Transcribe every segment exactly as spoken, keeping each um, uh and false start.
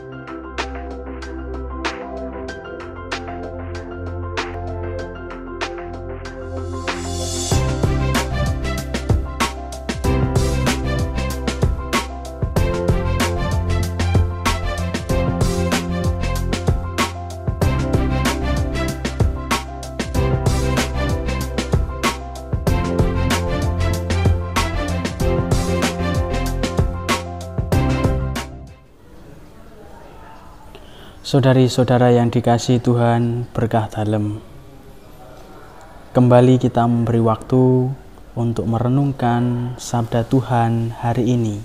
Saudari-saudara yang dikasihi Tuhan, berkah dalem. Kembali kita memberi waktu untuk merenungkan sabda Tuhan hari ini.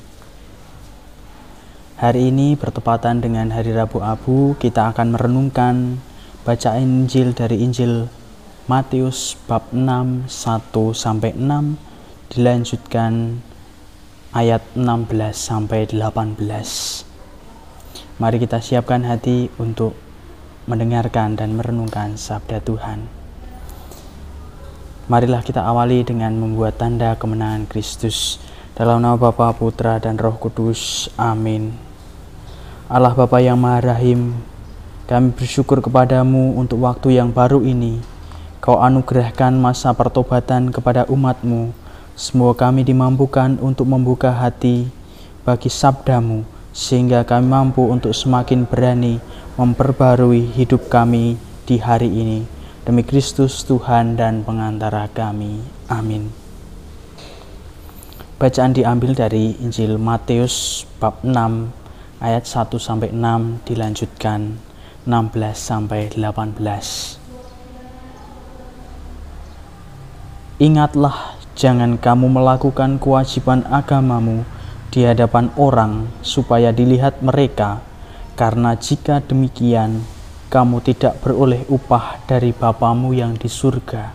Hari ini bertepatan dengan hari Rabu Abu, kita akan merenungkan bacaan Injil dari Injil Matius bab enam, satu sampai enam, dilanjutkan ayat enam belas sampai delapan belas. Mari kita siapkan hati untuk mendengarkan dan merenungkan sabda Tuhan. Marilah kita awali dengan membuat tanda kemenangan Kristus. Dalam nama Bapa, Putra, dan Roh Kudus. Amin. Allah Bapa yang Maha Rahim, kami bersyukur kepadamu untuk waktu yang baru ini. Kau anugerahkan masa pertobatan kepada umat-Mu. Semoga kami dimampukan untuk membuka hati bagi sabdamu, sehingga kami mampu untuk semakin berani memperbarui hidup kami di hari ini. Demi Kristus Tuhan dan pengantara kami. Amin. Bacaan diambil dari Injil Matius bab enam ayat satu sampai enam, dilanjutkan enam belas sampai delapan belas. Ingatlah, jangan kamu melakukan kewajiban agamamu di hadapan orang supaya dilihat mereka, karena jika demikian kamu tidak beroleh upah dari Bapamu yang di surga.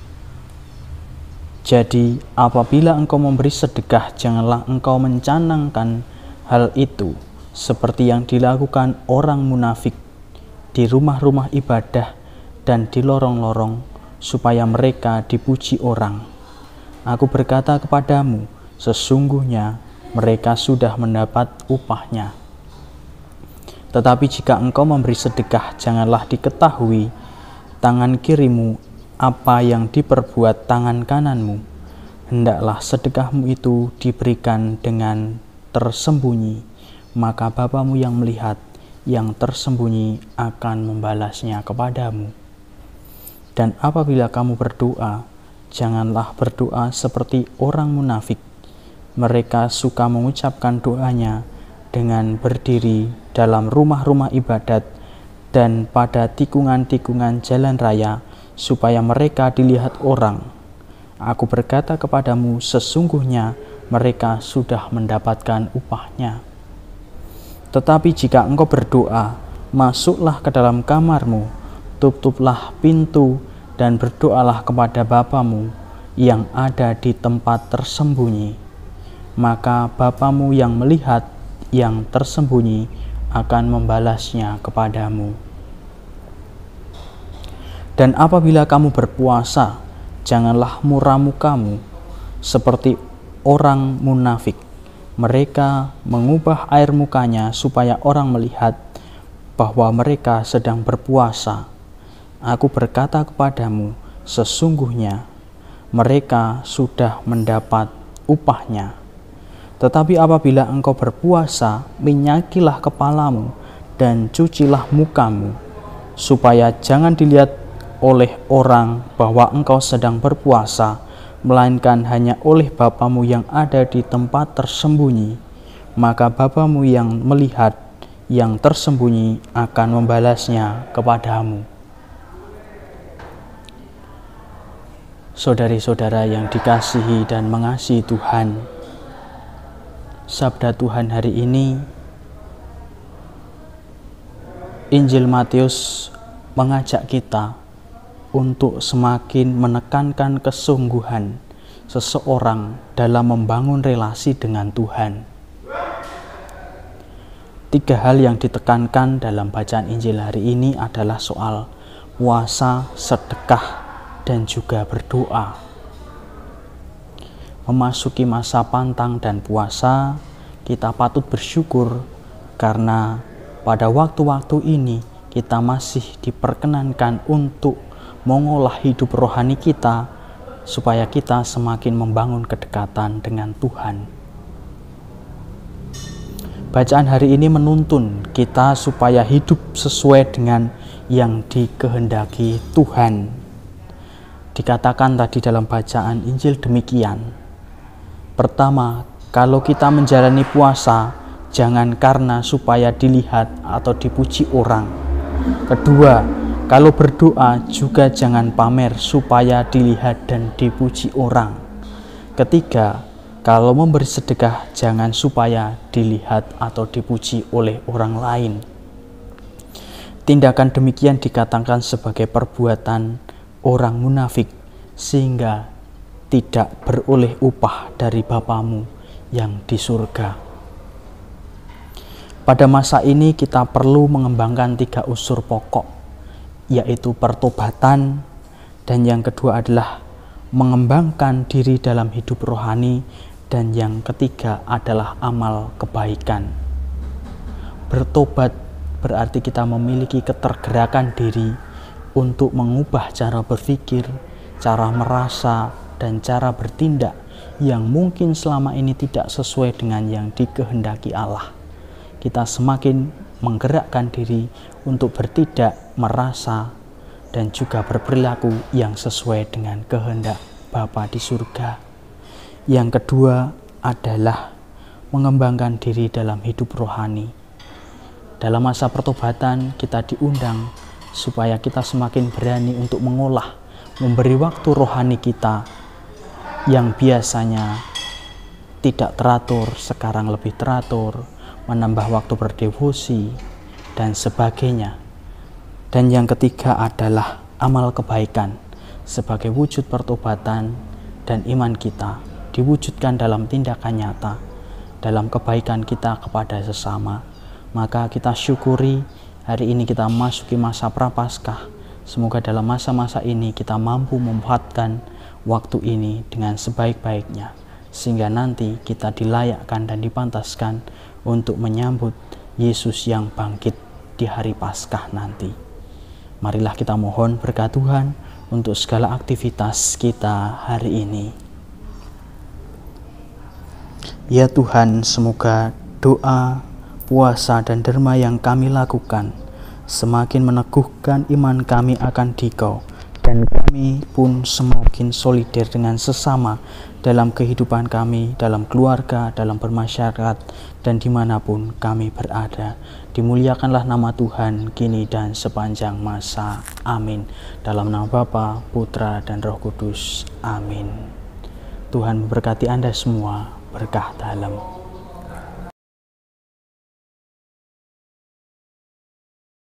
Jadi apabila engkau memberi sedekah, janganlah engkau mencanangkan hal itu seperti yang dilakukan orang munafik di rumah-rumah ibadah dan di lorong-lorong, supaya mereka dipuji orang. Aku berkata kepadamu, sesungguhnya mereka sudah mendapat upahnya. Tetapi jika engkau memberi sedekah, janganlah diketahui tangan kirimu apa yang diperbuat tangan kananmu. Hendaklah sedekahmu itu diberikan dengan tersembunyi, maka Bapamu yang melihat yang tersembunyi akan membalasnya kepadamu. Dan apabila kamu berdoa, janganlah berdoa seperti orang munafik. Mereka suka mengucapkan doanya dengan berdiri dalam rumah-rumah ibadat dan pada tikungan-tikungan jalan raya, supaya mereka dilihat orang. Aku berkata kepadamu, sesungguhnya mereka sudah mendapatkan upahnya. Tetapi jika engkau berdoa, masuklah ke dalam kamarmu, tutuplah pintu, dan berdoalah kepada Bapamu yang ada di tempat tersembunyi. Maka Bapamu yang melihat yang tersembunyi akan membalasnya kepadamu. Dan apabila kamu berpuasa, janganlah muram mukamu seperti orang munafik. Mereka mengubah air mukanya supaya orang melihat bahwa mereka sedang berpuasa. Aku berkata kepadamu, sesungguhnya mereka sudah mendapat upahnya. Tetapi apabila engkau berpuasa, minyakilah kepalamu dan cucilah mukamu, supaya jangan dilihat oleh orang bahwa engkau sedang berpuasa, melainkan hanya oleh Bapamu yang ada di tempat tersembunyi. Maka Bapamu yang melihat yang tersembunyi akan membalasnya kepadamu. Saudari-saudara yang dikasihi dan mengasihi Tuhan, sabda Tuhan hari ini, Injil Matius mengajak kita untuk semakin menekankan kesungguhan seseorang dalam membangun relasi dengan Tuhan. Tiga hal yang ditekankan dalam bacaan Injil hari ini adalah soal puasa, sedekah, dan juga berdoa. Memasuki masa pantang dan puasa, kita patut bersyukur karena pada waktu-waktu ini kita masih diperkenankan untuk mengolah hidup rohani kita supaya kita semakin membangun kedekatan dengan Tuhan. Bacaan hari ini menuntun kita supaya hidup sesuai dengan yang dikehendaki Tuhan. Dikatakan tadi dalam bacaan Injil demikian. Pertama, kalau kita menjalani puasa, jangan karena supaya dilihat atau dipuji orang. Kedua, kalau berdoa juga jangan pamer supaya dilihat dan dipuji orang. Ketiga, kalau memberi sedekah jangan supaya dilihat atau dipuji oleh orang lain. Tindakan demikian dikatakan sebagai perbuatan orang munafik, sehingga tidak beroleh upah dari Bapamu yang di surga. Pada masa ini kita perlu mengembangkan tiga unsur pokok, yaitu pertobatan, dan yang kedua adalah mengembangkan diri dalam hidup rohani, dan yang ketiga adalah amal kebaikan. Bertobat berarti kita memiliki ketergerakan diri untuk mengubah cara berpikir, cara merasa, dan cara bertindak yang mungkin selama ini tidak sesuai dengan yang dikehendaki Allah. Kita semakin menggerakkan diri untuk bertindak, merasa, dan juga berperilaku yang sesuai dengan kehendak Bapa di surga. Yang kedua adalah mengembangkan diri dalam hidup rohani. Dalam masa pertobatan kita diundang supaya kita semakin berani untuk mengolah, memberi waktu rohani kita yang biasanya tidak teratur, sekarang lebih teratur, menambah waktu berdevosi, dan sebagainya. Dan yang ketiga adalah amal kebaikan sebagai wujud pertobatan dan iman kita diwujudkan dalam tindakan nyata, dalam kebaikan kita kepada sesama. Maka kita syukuri hari ini kita memasuki masa Prapaskah. Semoga dalam masa-masa ini kita mampu memanfaatkan waktu ini dengan sebaik-baiknya, sehingga nanti kita dilayakkan dan dipantaskan untuk menyambut Yesus yang bangkit di hari Paskah nanti. Marilah kita mohon berkat Tuhan untuk segala aktivitas kita hari ini. Ya Tuhan, semoga doa, puasa, dan derma yang kami lakukan semakin meneguhkan iman kami akan Dikau, dan kami pun semakin solider dengan sesama dalam kehidupan kami, dalam keluarga, dalam bermasyarakat, dan dimanapun kami berada. Dimuliakanlah nama Tuhan kini dan sepanjang masa. Amin. Dalam nama Bapa, Putra, dan Roh Kudus. Amin. Tuhan memberkati Anda semua. Berkah dalam.